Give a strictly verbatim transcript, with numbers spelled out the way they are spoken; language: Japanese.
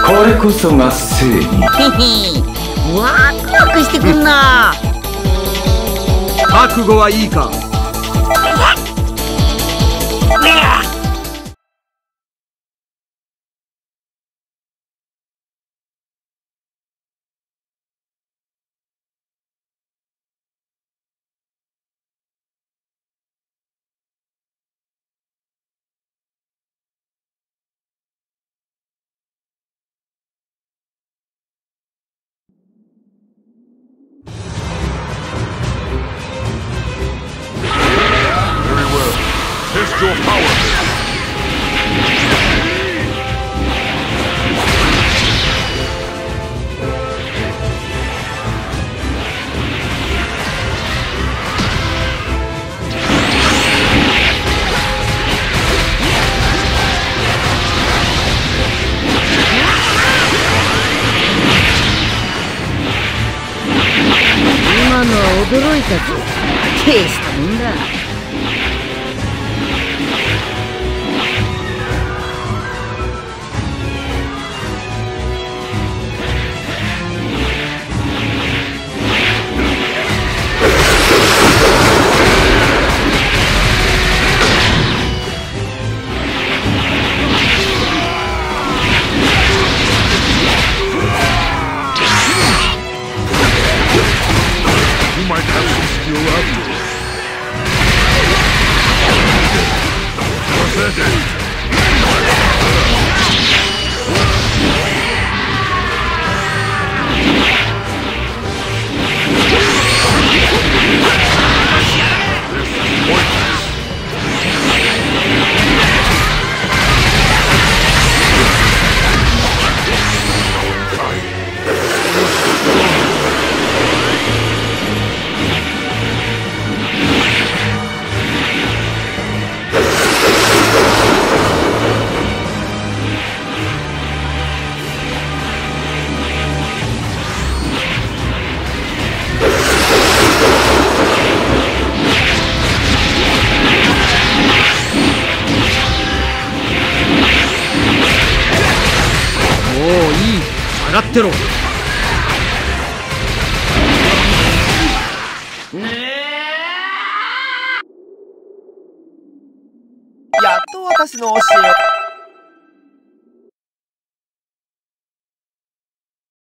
これこそが正義。 へへ、ワクワクしてくんな。 覚悟はいいか。 Test your power! 今のは驚いたぞ。大したもんだ。 You might have some skill after. Pathetic. もういい、下がってろ。 やっと私の教えを